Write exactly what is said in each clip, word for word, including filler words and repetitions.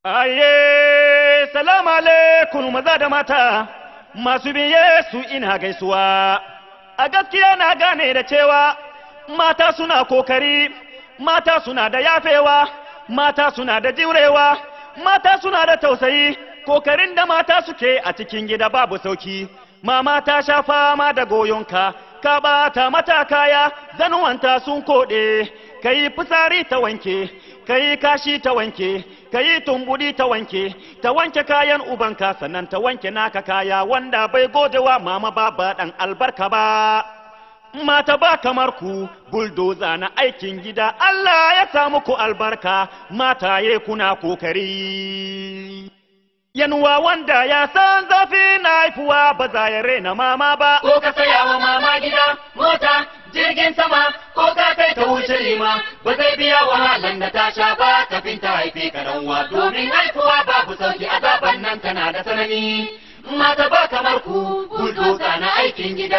Aye, salamu alaikum maza da mata, masu biye su ina gaisuwa. A gaskiya na gane da cewa mata suna kokari, mata suna da yafewa, mata suna da jirewa, mata suna da tausayi. Kokarin da mata suke a cikin gida babu sauki. Mama ta sha fama da goyonka, ka bata mata kaya, zanuwanta sun koɗe. Kai fitsari ta wanke, kai kashi ta wanke, kai tumbudi ta wanke, ta wanke kayan ubanka sannan ta wanke naka kaya wanda bai godewa mama baba dan albarka ba. Mata ba kamar ku, bulldozer na aikin gida, Allah ya sa muku albarka, mataye kuna kokari. Yanuwa wanda ya san zafi na haifuwa ba za ya rena mama ba. Ko ka saya wa mama gida, mota, jirgin sama, ko ka kai ta wuce rima, ba zai biya wahalan da ta sha ba kafin ta haife ka danwa. Domin haifuwa babu sauki azaban nan tana da sanani. Mata ba kamar ku, bulldozer na aikin gida.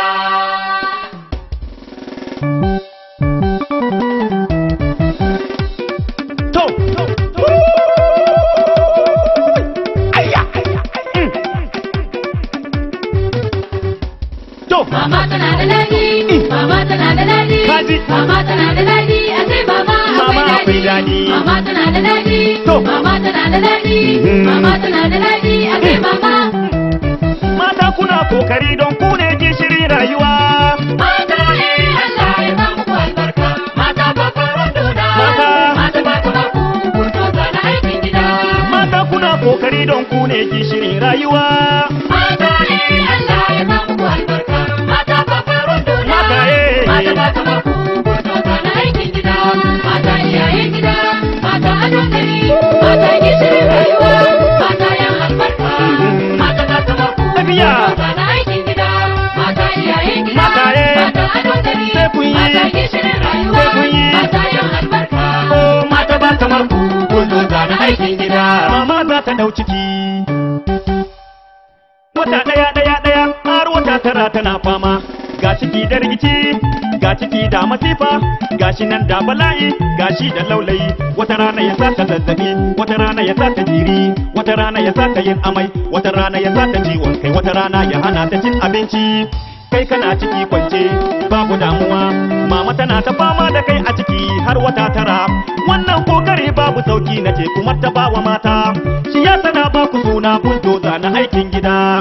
Mama tana da daɗi, mama tana da daɗi, mama tana da daɗi, a sai mama akwai daɗi. Mama tana da daɗi, mama tana da daɗi, mama tana da daɗi, a sai mama. Mata kuna kokari don ku ne gishirin rayuwa. Mata ne Allah ya ba muku albarka, mata ba faron dona. Mata, mata ba kamar ku, bulldozer na aikin gida. Mata kuna kokari don ku ne gishirin rayuwa. Mata ne Allah ya ba muku albarka. Mata ba kamar ku, bulldozer na aikin gida, mata iyayen gida, mata adon gari, mata gishirin rayuwa, mata yan albarka. Mata ba kamar ku, bulldozer na aikin gida, mata iyayen gida, mata adon gari, mata gishirin rayuwa, mata yan albarka. Mata ba kamar ku, bulldozer na aikin gida. Mama za ta dau ciki wata ɗaya ɗaya ɗaya har wata tara tana fama. Ga ciki da rikici, ga ciki da masifa, ga shi nan da bala'i, ga shi da laulayi. Wata rana ya saka zazzabi, wata rana ya saka jiri, wata rana ya saka yin amai, wata rana ya saka ciwon kai, wata rana ya hana ta cin abinci. Kai kana ciki kwance, babu damuwa, mama tana ta fama da kai a ciki har wata tara. Wannan kokari babu sauki na ce kuma ta bawa mata, shi ya sana ba ku suna bulldozer na aikin gida.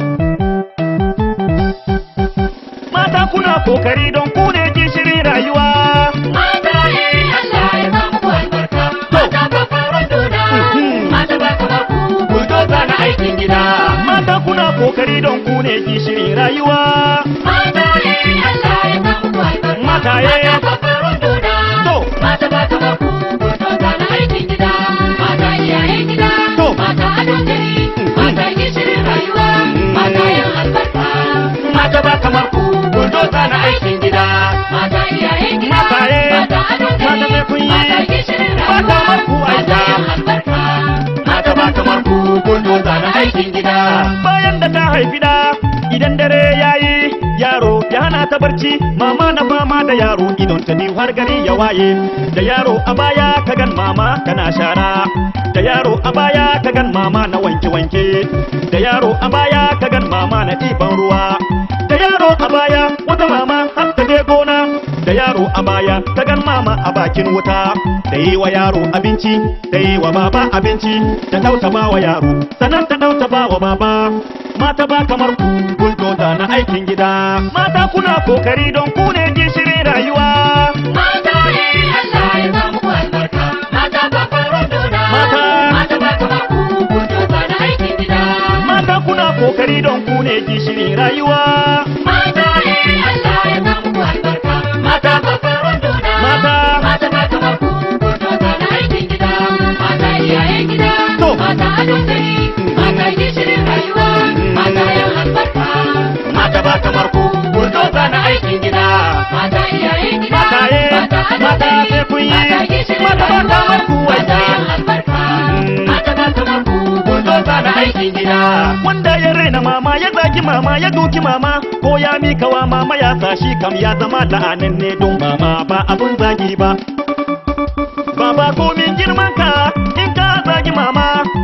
Mata kuna kokari don ku ne gishirin rayuwa. Mata ne Allah ya ba muku albarka, mata ba faron dona. Mata ba kamar ku, bulldozer na aikin gida. Mata kuna kokari don ku ne gishirin rayuwa. Mata ne Allah ya ba muku albarka, mata ye ba faron dona. Mata ba kamar ku, bulldozer na aikin gida, mata iyayen gida, mata adon gari, mata gishirin rayuwa, mata yan albarka. Mata ba kamar ku, bulldozer na aikin gida, mata iyayen gida, mata ye mata adon gari, mata gishirin rayuwa, mata yan albarka. Mata ba kamar ku, bulldozer na aikin gida. Bayan da ta haifi da, idan dare yayi, yaro ya hana ta barci, mama na fama da yaro idon ta biyu har gari ya waye. Da yaro a baya ka gan mama tana shara, da yaro a baya ka gan mama na wanke-wanke, da yaro a baya ka gan mama na ɗiban ruwa, da yaro a baya wata mama har ta je gona, da yaro a baya ta gan mama a bakin wuta, da yi wa yaro abinci, da yi wa baba abinci, ta dauta ba wa yaro, sannan ta dauta ba wa baba. Mata ba kamar ku, bulldozer na aikin gida. Mata kuna kokari don ku ne gishirin rayuwa. Mata ne Allah ya ba muku albarka, mata ba faron dona. Mata, mata ba kamar ku, bulldozer na aikin gida. Mata kuna kokari don ku ne gishirin rayuwa. Mata ne Allah ya ba muku albarka, mata ba faron dona. Mata, mata ba kamar ku, bulldozer na aikin gida, mata iyayen gida, mata adon gari, mata gishirin rayuwa, mata yan albarka. Mata ba kamar ku, bulldozer na aikin gida, mata iyayen gida, mata ye, mata adon mata gari, sai kun yi, mata gishirin mata ba kamar rayuwa, ku mata wata. yan albarka. Mata ba kamar ku, bulldozer na aikin gida. Wanda ya raina mama ya zagi mama ya duki mama ko ya mika wa mama ya sashi kam ya zama la'anin ne don mama ba abun zagi ba. Baba komin girman ka in ka zagi mama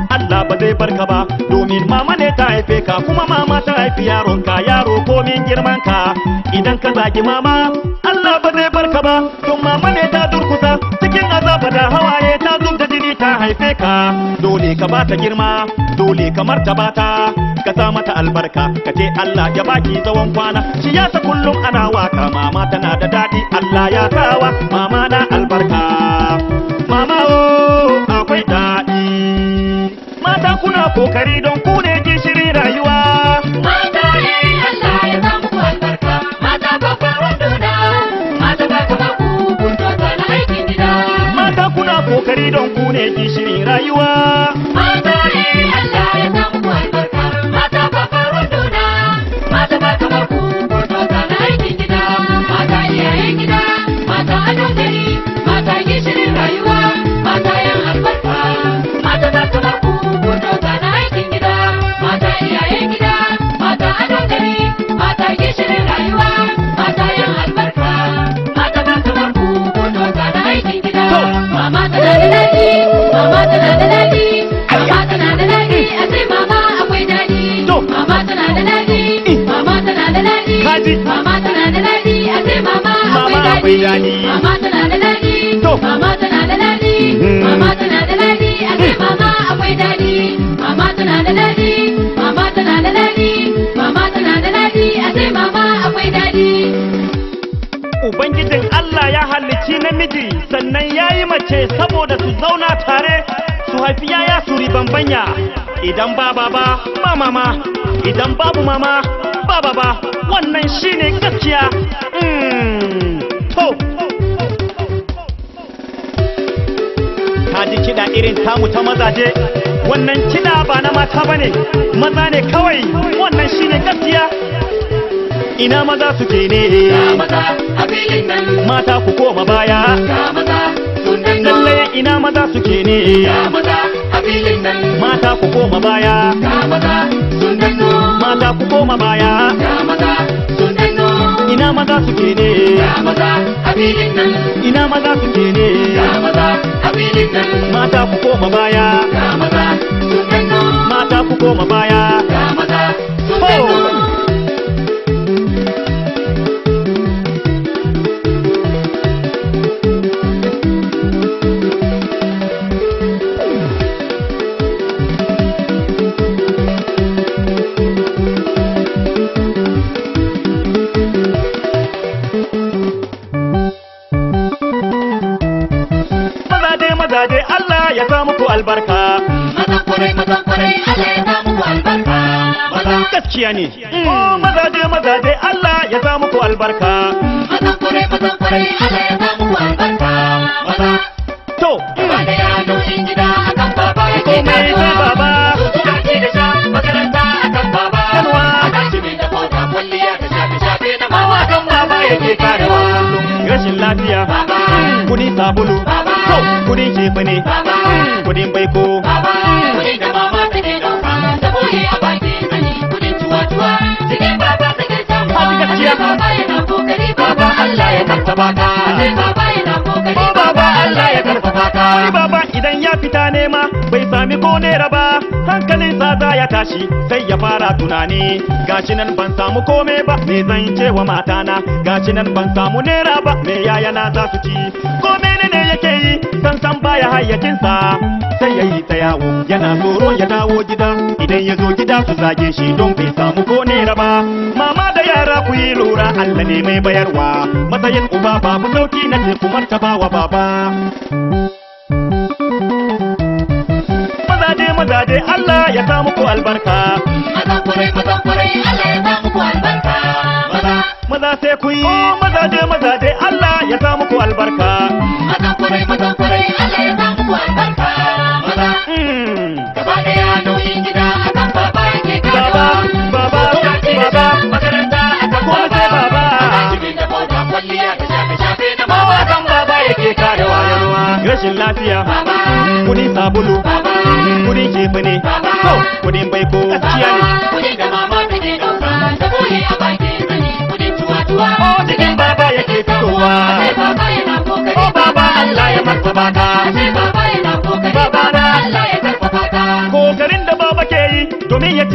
zai barka ba domin mama ne ta haife ka kuma mama ta haifi yaronka yaro komin girman ka idan ka zagi mama Allah ba zai barka ba don mama ne ta durkusa cikin azaba da hawaye ta zub da jini ta haife ka dole ka bata girma dole ka martaba ta ka sa mata albarka ka ce Allah ya baki tsawon kwana shi yasa kullum ana waka mama tana da dadi Allah ya sawa mama na albarka mama oh akwai dadi mata kuna kokari don ku ne gishirin rayuwa mata ne Allah ya sa muku albarka mata ba faran dona mata ba ka ku bulldozer na aikin gida mata kuna kokari don ku ne gishirin rayuwa mata ne Allah ya sa muku albarka mata ba faran dona mata ba ka ku bulldozer na aikin gida mata iyayen gida mata adon gari mata gishirin rayuwa mata yan albarka mata ba ka ku bulldozer na aikin gida mata iyayen gida mata adon gari mata gishirin rayuwa mata yan albarka mata ba ka ku bulldozer na aikin gida mama tana da dadi mama tana da dadi mama tana da dadi a sai mama akwai dadi mama tana da dadi mama tana da dadi mama tana da dadi a sai mama akwai dadi mama tana da dadi mama tana da dadi mama tana da dadi a sai mama akwai dadi mama tana da dadi mama tana da dadi mama tana da dadi a sai mama akwai dadi Ubangijin Allah ya halicci namiji sannan ya yi mace saboda su zauna tare su haifi yaya su ribambanya idan ba baba ba mama idan babu mama ba baba wannan shine gaskiya mm. to ka ji kiɗa irin tamu ta mazaje wannan kiɗa ba na mata bane maza ne kawai wannan shine gaskiya ina maza suke ne ga maza a filin nan mata ku koma baya ga maza sun danno lalle ina maza suke ne ga maza a filin nan mata ku koma baya ga maza sun danno mata ku koma baya ga maza sun danno ina maza suke ne ga maza a filin nan ina maza suke ne ga maza a filin nan mata ku koma baya ga maza sun danno mata ku koma baya ga maza sun danno mazaje Allah ya sa muku albarka mazan kwarai mazan kwarai Allah ya sa muku albarka maza gaskiya ne oh mazaje mazaje Allah ya sa muku albarka mazan kwarai mazan kwarai Allah ya sa muku albarka maza to ba da yano in gida akan baba yake komai sai baba suna ci da sha makaranta akan baba Kalwa. a tashi mai da mota kwalliya da shafe shafe na mama kan baba yake karewa rashin lafiya baba kudin sabulu Baba. to kudin cefane Baba. kudin baiko baba kudin da mama take dauka da boye a baki sani kudin tuwa tuwa cikin baba take samu Hadi gaskiya. baba yana kokari baba Allah ya karfafa ka sai baba yana kokari baba Allah ya karfafa ka wani baba idan ya fita nema bai sami ko nera ba hankalin sa za ya tashi sai ya fara tunani gashi nan ban samu kome ba me zan ce wa matana gashi nan ban samu nera ba me yayana za su ci ko menene yake yi san san baya hayyacinsa sai ya yi ta yawo yana tsoro ya dawo gida idan ya zo gida su zage shi don bai samu ko nera ba mama da yara ku yi lura Allah ne mai bayarwa matsayin uba babu sauki na ce ku martaba wa baba mazaje mazaje Allah ya sa muku albarka mazan kwarai mazan kwarai Allah ya sa muku albarka maza maza sai ku yi mazaje mazaje Allah ya sa muku albarka mazan kwarai mazan kwarai Allah ya sa muku albarka maza Mm. gaba daya nauyin gida akan baba yake baba karewa baba suna ci da baba sha makaranta akan Kuma sai baba. ana jimin da mota kwalliya da shafe shafe na mama kan baba yake karewa rashin lafiya Baba. kudin sabulu Baba. kudin cefane Baba. to kudin baiko gaskiya ne kudin da mama take dauka da boye a baki sani kudin tuwa tuwa Oh, cikin baba yake fitowa. sai baba yana kokari Oh, baba Allah ya martaba ka. sai baba yana kokari Baba na. Allah ya karfafa ka kokarin da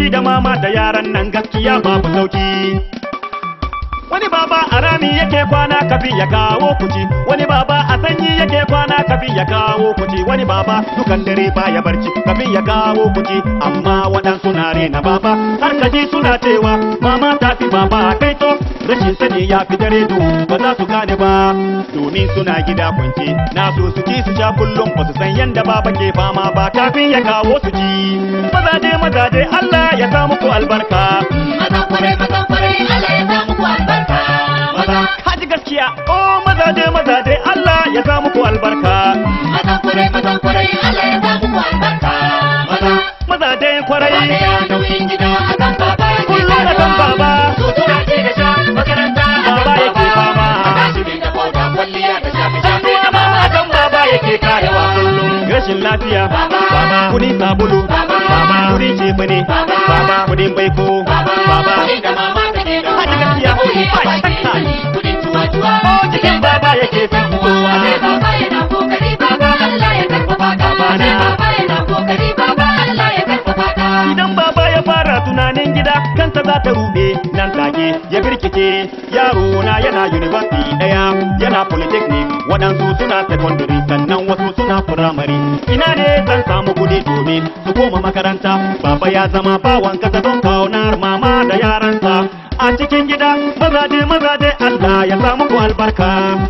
shi da mama da yaran nan gaskiya babu sauki. Wani baba a rami yake kwana kafin ya kawo kuci, wani baba a sanyi yake kwana kafin ya kawo kuci, wani baba dukan dare baya barci kafin ya kawo kuci. Amma waɗansu na rena baba har kaji suna cewa mama ta fi baba kai to rashin sani ya fi dare du ba za su gane ba, domin suna gida kwance na so su ci su sha kullum ba su san yanda baba ke fama ba kafin ya kawo su ci. Mazaje mazaje Allah ya sa muku albarka, Mazan kwarai mazan kwarai Allah ya sa muku albarka. Maza kaji gaskiya oh mazaje mazaje Allah ya sa muku albarka. mazan kwarai mazan kwarai Allah ya sa muku albarka. Maza Mazaje kwarai baba ya nauyin gida akan baba yake kullum akan baba sutura ce da sha makaranta Baba yake fama. tashi ne da bauta kwalliya da shafe shafe Addu'a da ma mama akan baba yake karewa kullum. Rashin lafiya baba, kudin sabulu baba, kudin shefane baba, kudin baiko baba. kudin da mama take da Haji gaskiya ba shakka kudin tuwa-tuwa oh cikin baba yake fitowa. Ashe baba yana kokari baba Allah ya karfafa ka. Ashe baba yana kokari baba Allah ya karfafa ka. Idan baba ya fara tunanin gida kanta za ta ruɗe nan take ya birkice. Yaro na yana university daya yana polytechnic, waɗansu suna secondary sannan wasu suna primary. Ina ne zan samu kuɗi domin su koma makaranta? Baba ya zama bawan kasa don kaunar mama da yaransa a cikin gida. Mazaje mazaje Allah ya sa muku albarka.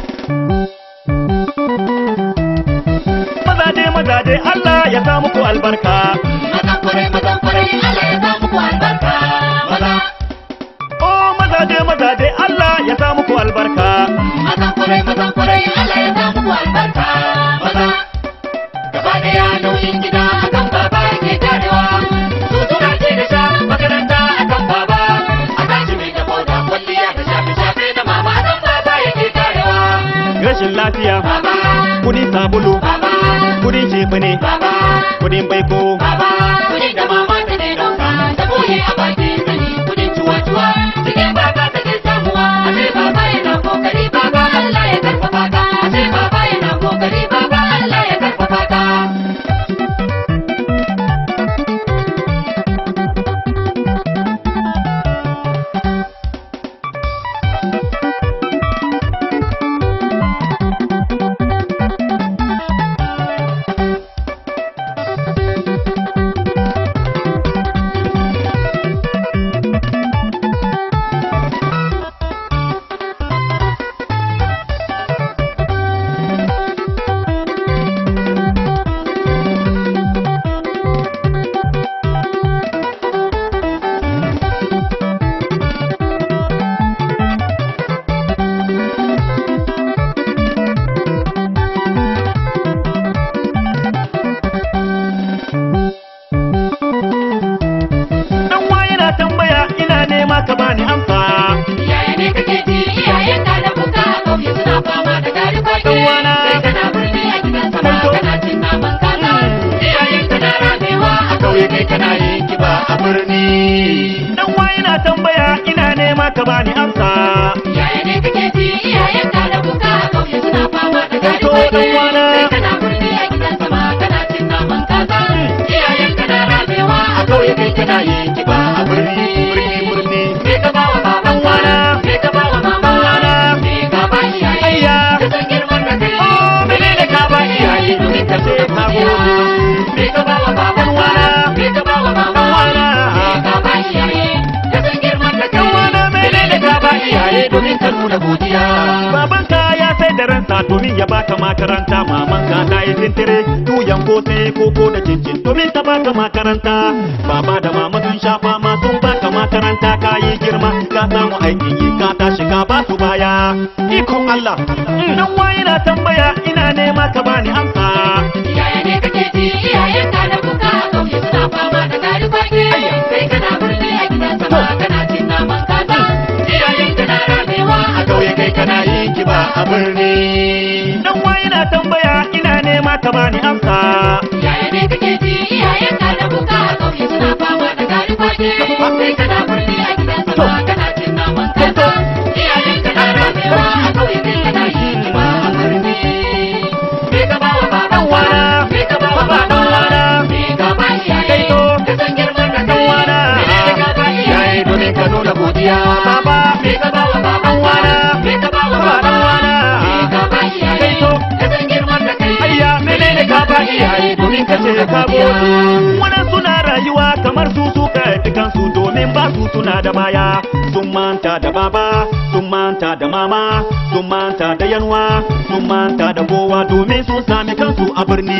Mazaje mazaje Allah ya sa muku albarka. Mazan kwarai mazan kwarai Allah ya sa muku albarka. Maza Oh mazaje mazaje Allah ya sa muku albarka. mazan kwarai mazan kwarai Allah ya sa muku albarka. Maza gaba daya nauyin gida akan baba yake karewa, sutura ce da sha makaranta akan baba, a tashi mai da bauta kwalliya da shafe shafe da mama akan baba yake karewa. Rashin lafiya Baba kudin sabulu baba kudin shefane baba kudin baiko baba kudin da mama take dauka ta boye a bakin sani, kudin tuwa-tuwa cikin baba take samuwa. Ashe baba yana kokari baba Allah ya karfafa ka. Ashe baba yana kokari baba Allah ya karfafa ka. Dan wa yana tambaya ina nema ka bani amsa. Yaya ne kake ji iyayen ka da buka a ƙauye suna fama da gari kwaki, Dan wana. sai kana birni a gidan sama Kai to. kana cin naman kaza. Iyayen ka na ramewa a ƙauye kai kana yin kiba a birni. Dan wa yana tambaya ina nema ka bani amsa. Yaya ne kake ji iyayen ka da buka a ƙauye suna fama da gari to, kwaki, dan wana. sai kana birni a gidan sama kana cin naman kaza. Iyayen ka na ramewa a ƙauye kai kana yin kiba a birni. Birni birni Me ka ba wa Dan wana. babanka? Me ka ba wa Dan wana. mama? Me ka ba iyaye? Ayya. Da san girman da kai. Oh, Menene ka ba iyaye domin ka nuna Ka godiya? gode. Me ka ba wa Dan babanka? wana. Me ka ba wa mama? Dan wana. Me ka ba iyaye? Da san girman da kai. Dan wana, Menene ka ba iyaye domin ka nuna godiya? babanka ya sai da ransa domin ya baka makaranta. Mamanka ta yi tintire tuyan ko sai koko da cincin domin ta baka makaranta. Baba da mama sun sha fama sun baka makaranta, ka yi girma ka samu aikin yi ka tashi ka ba su baya. Ikon Allah. Dan wa ina tambaya ina nema ka bani amsa. Yaya ne kake ji iyayen ka da kuka a ƙauye suna fama da gari kwaki, sai kana birni a gidan sama kana cin naman kaza. Iyayen ka na ramewa a ƙauye kai kana yin kiba a birni. Dan wa ina tambaya ina nema ka bani amsa. Yaya ne kake ji iyayen ka da kuka a ƙauye suna fama da gari kwaki, sai kana birni a gidan sama kana cin naman kaza. Iyayen ka na ramewa a ƙauye kai kana yin kiba a birni. Me ka ba wa Dan wana. babanka? Me ka ba wa Dan wana. mama? Me ka ba iyaye? Kai to. Da san girman da Dan wana. kai. ka gode. Wannan suna rayuwa kamar su suka haifi kansu domin ba su tuna da baya. Sun manta da baba, sun manta da mama, sun manta da yanwa, sun manta da kowa domin sun sami kansu a birni.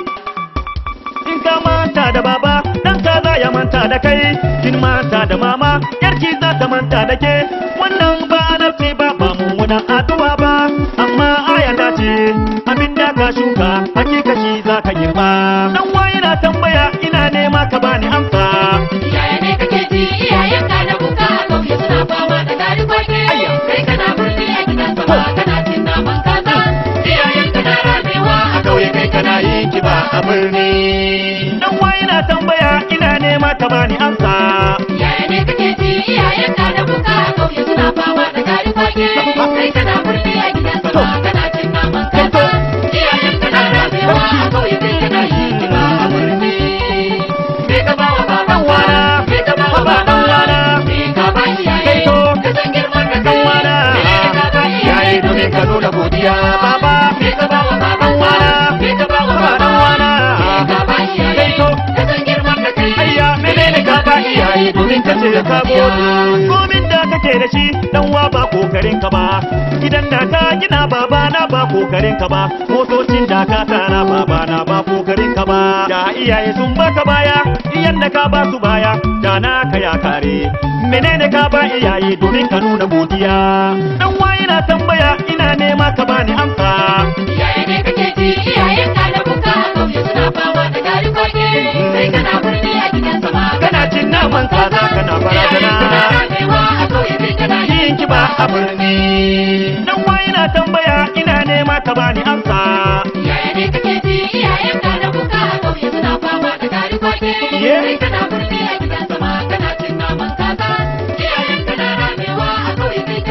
In ka manta da baba, dan ka za ya manta da kai. Kin manta da mama, yarki za ta manta da ke. Wannan ba nafsi ba ba mummunan addu'a ba, amma aya ta ce abinda ka shuka hakika shi za ka girba. Dan waye na tambaya ina nema ka bani amsa. Yaya ne kake ji iyayenka da kuka a kauye suna fama da tari kwake. Kai kana birni a gidan sama kana cin naman kaza. Iyayenka na ramewa a kauye kai kana yin kiba a birni. Dan waye na tambaya ina nema ka bani amsa. Yaya ne kake ji iyayenka da kuka a kauye suna fama da tari kwake. Kai kana birni a gidan sama kana cin naman kaza. Iyayenka na ramewa a kauye kai kana yin kiba a birni. Me ka ba wa baban wana? Me ka ba wa baban wana? Me ka ba iyaye? Ka san girman da kai wana? Me ka ba iyaye domin ka nuna godiya? Baba, me ka ba wa baban wana? Me ka ba wa baban wana? Me ka ba iyaye? Ka san girman da kai? Ayya, menene ka ba iyaye domin ka ce ka gode. Komin da kake da shi dan wa ba kokarin ka ba. Gidan da ka gina baba na ba kokarin ka ba. Motocin da ka tara baba na ba kokarin ka ba. Da iyaye sun baka baya, iyan da ka ba su baya, da na ka ya kare. Menene ka ba iyaye domin ka nuna godiya? Dan waye na tambaya ina nema ka bani amsa. Iyaye ne kake ji iyayenka da kuka a kauye suna fama da tari kwake. Kai kana birni a gidan sama Kana cin naman kaza kana barazana. ramewa a kauye kai kana Yin kiba a birni. Dan waye na tambaya ina nema ka bani amsa. Yaya ne kake ji iyayenka da kuka a kauye suna fama da tari kwake. Kai kana birni a gidan sama kana cin naman kaza. Iyayenka na ramewa a kauye kai